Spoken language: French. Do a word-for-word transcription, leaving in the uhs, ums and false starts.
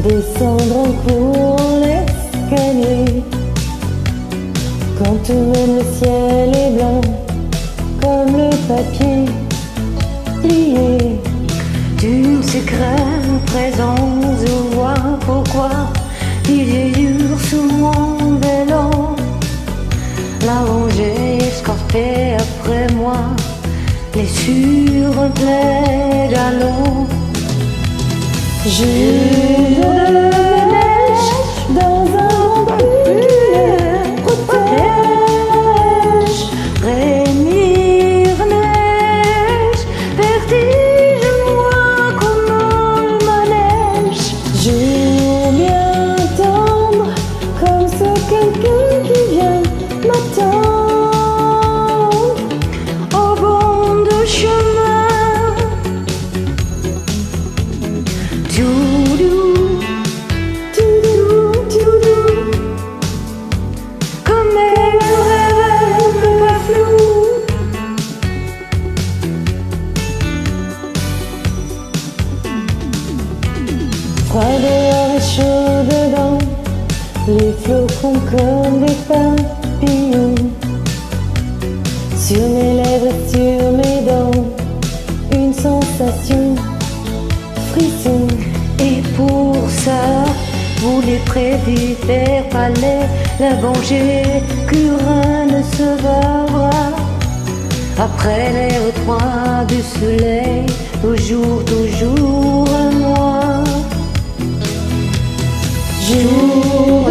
Descendre en cours l'escalier. Quand tout même le ciel est blanc, comme le papier plié. D'une secrète présence, je vois pourquoi il est dur sous mon vélo. La rangée escortée après moi, les sur un plein galop. Jour de neige dans un pull protège. Frémir neige, vertige moi comme un manège. Jour bien tendre, comme ce quelqu'un qui vient m'attendre. Au bord de chemin, tout doux, Tout doux, tout doux, comme mes rêves un peu flous. froid dehors et chaud dedans, les flocons comme des papillons. Sur mes lèvres et sur mes dents, une sensation, frisson. Et pour ça, vous les prédit faire palais, la venger, que rien ne se verra. Après les retroins du soleil, toujours, toujours moi. Jour